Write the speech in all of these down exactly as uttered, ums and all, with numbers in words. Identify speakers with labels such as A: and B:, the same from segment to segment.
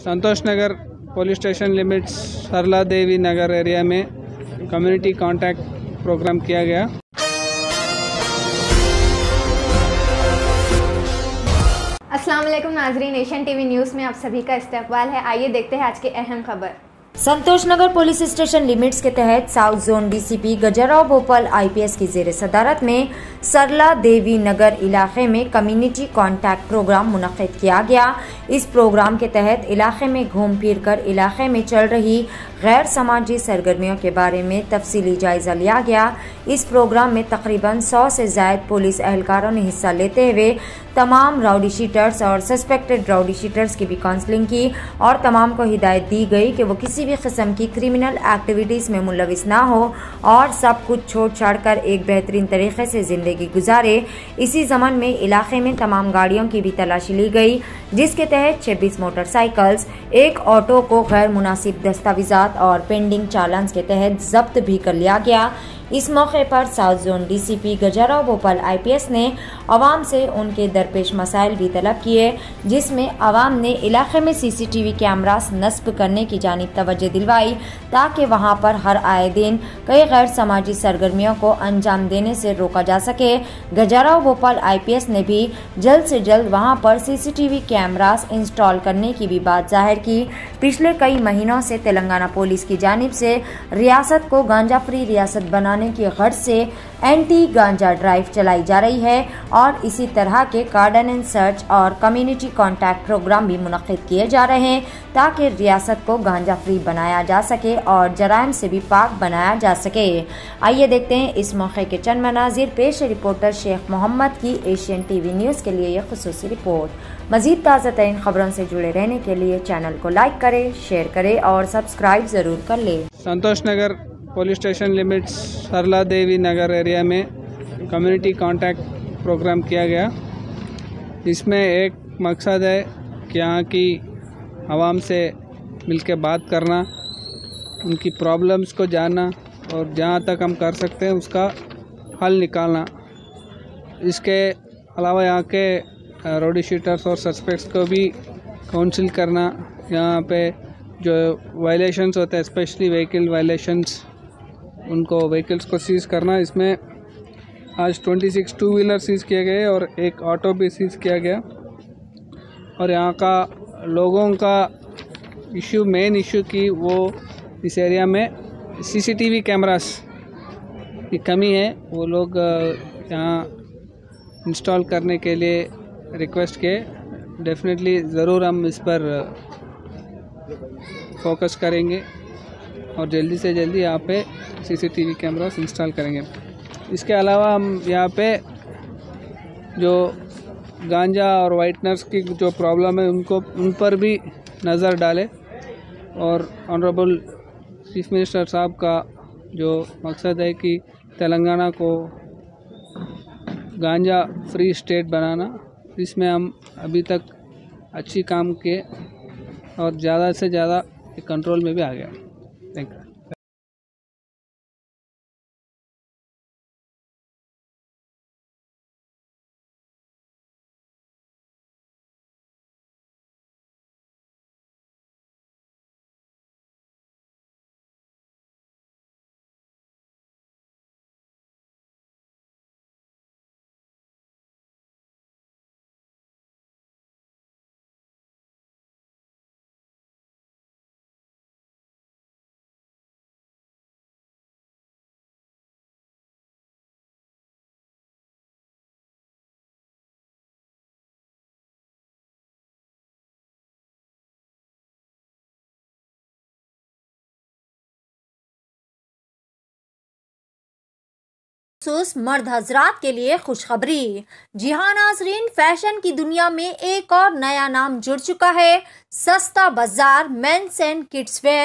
A: संतोष Nagar police station limits Sarala Devi Nagar area में community contact programme किया गया।
B: अस्सलाम वालेकुम नाजरीन, एशियन टीवी न्यूज़ में आप सभी का इस्तकबाल है। आइए देखते हैं आज की अहम खबर।
C: Santosh Nagar police station limits के तहत south zone DCP Gajarao Bhopal IPS की जेर सदारत में सरला देवी नगर इलाके में कम्युनिटी कांटेक्ट प्रोग्राम मुनक्किद किया गया। इस प्रोग्राम के तहत इलाके में घूम फिर कर इलाके में चल रही गैर समाजी सरगर्मियों के बारे में तफसीली जायजा लिया गया। इस प्रोग्राम में तकरीबन सौ से ज्यादा पुलिस एहलकारों ने हिस्सा लेते हुए तमाम राउडी शीटर्स और सस्पेक्टेड राउडी शीटर्स की भी काउंसलिंग की और तमाम को हिदायत दी गई कि वो किसी भी किस्म की क्रिमिनल एक्टिविटीज में मुलविस ना हो और सब कुछ छोड़ छाड़ कर एक बेहतरीन तरीके से जिंदगी गुजारे। इसी जमन में इलाके में तमाम गाड़ियों की भी तलाशी ली गई, जिसके तहत छब्बीस मोटरसाइकिल्स, एक ऑटो को गैर मुनासिब दस्तावेजात और पेंडिंग चालान्स के तहत जब्त भी कर लिया गया। इस मौके पर south zone DCP Gajarao Bhopal IPS ने अवाम से उनके दरपेश मसाइल भी तलब किए, जिसमें अवाम ने इलाके में सीसीटीवी कैमरास नस्ब करने की जानिब तवज्जो दिलवाई ताकि वहां पर हर आए दिन कई गैर समाजी सरगर्मियों को अंजाम देने से रोका जा सके। गजराव भोपाल आईपीएस ने भी जल्द से जल्द वहां पर सीसीटीवी कैमरास इंस्टॉल करने की भी बात जाहिर की। पिछले कई महीनों से तेलंगाना पुलिस की जानिब से रियासत को गांजा फ्री रियासत बनाने की गर्ज से एंटी गांजा ड्राइव चलाई जा रही है और इसी तरह के कार्डन एंड सर्च और कम्युनिटी कांटेक्ट प्रोग्राम भी मुनक्किद किए जा रहे हैं ताकि रियासत को गांजा फ्री बनाया जा सके और जराइम से भी पाक बनाया जा सके। आइए देखते हैं इस मौके के चंद मनाजिर। पेश रिपोर्टर शेख मोहम्मद की एशियन टीवी न्यूज़ के लिए यह खुसूसी रिपोर्ट। मजीद ताज़ा तरीन खबरों से जुड़े रहने के लिए चैनल को लाइक करें, शेयर करें और सब्सक्राइब जरूर कर ले।
A: Santosh Nagar police station limits Sarala Devi Nagar area में कम्युनिटी कांटेक्ट प्रोग्राम किया गया। इसमें एक मकसद है कि यहाँ की आवाम से मिलकर बात करना, उनकी प्रॉब्लम्स को जानना और जहाँ तक हम कर सकते हैं उसका हल निकालना। इसके अलावा यहाँ के रोडी शीटर्स और सस्पेक्ट्स को भी काउंसिल करना, यहाँ पे जो वायलेशंस होते हैं स्पेशली व्हीकल वायलेशंस, उनको व्हीकल्स को सीज़ करना। इसमें आज छब्बीस टू व्हीलर सीज़ किए गए और एक ऑटो भी सीज़ किया गया। और यहाँ का लोगों का इशू, मेन इशू की वो इस एरिया में सीसीटीवी कैमरास की कमी है। वो लोग यहाँ इंस्टॉल करने के लिए रिक्वेस्ट किए। डेफिनेटली ज़रूर हम इस पर फोकस करेंगे और जल्दी से जल्दी यहाँ पे सीसीटीवी कैमरास इंस्टॉल करेंगे। इसके अलावा हम यहाँ पे जो गांजा और वाइटनर्स की जो प्रॉब्लम है उनको उन पर भी नज़र डालें और ऑनरेबल चीफ मिनिस्टर साहब का जो मकसद है कि तेलंगाना को गांजा फ्री स्टेट बनाना, इसमें हम अभी तक अच्छी काम किए और ज़्यादा से ज़्यादा कंट्रोल में भी आ गया। Thank you.
C: मखसूस मर्द हजरात के लिए खुशखबरी। जी हाँ नाजरीन, फैशन की दुनिया में एक और नया नाम जुड़ चुका है। सस्ता बाजार मेंस एंड किड्स वेयर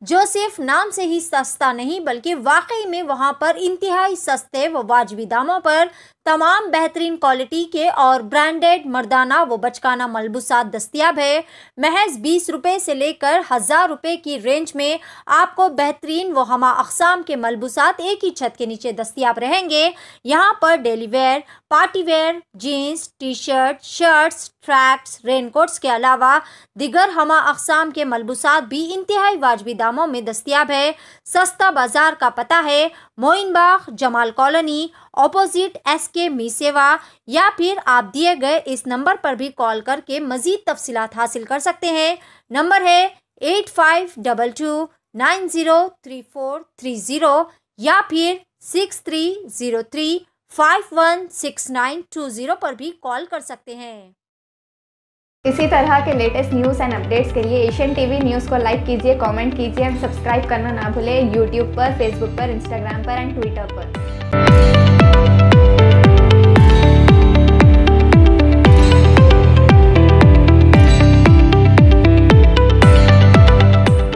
C: जो सिर्फ नाम से ही सस्ता नहीं बल्कि वाकई में वहां पर इंतहाई सस्ते व वाजबी दामों पर तमाम बेहतरीन क्वालिटी के और ब्रांडेड मर्दाना व बचकाना मलबूसात दस्तियाब है। महज बीस रुपए से लेकर हजार रुपए की रेंज में आपको बेहतरीन व हमा अक़साम के मलबूसात एक ही छत के नीचे दस्तियाब रहेंगे। यहाँ पर daily wear, party wear, jeans, T shirt, shirts, tracks, raincoats के अलावा दिगर हमा अक़साम के मलबूसात भी इंतहाई वाजबी दामों में दस्तियाब है। सस्ता बाजार का पता है Moin Bagh, Jamal colony, opposite S K Mee सेवा, या फिर आप दिए गए इस नंबर पर भी कॉल करके मजीद तफसीलात हासिल कर सकते हैं। नंबर है eight five double two nine zero three four three zero या फिर six three zero three five one six nine two zero पर भी कॉल कर सकते हैं।
B: इसी तरह के लेटेस्ट न्यूज़ एंड अपडेट्स के लिए एशियन टीवी न्यूज़ को लाइक कीजिए, कमेंट कीजिए और सब्सक्राइब करना ना भूलें यूट्यूब पर, फेसबुक पर, इंस्टाग्राम पर एंड ट्विटर पर।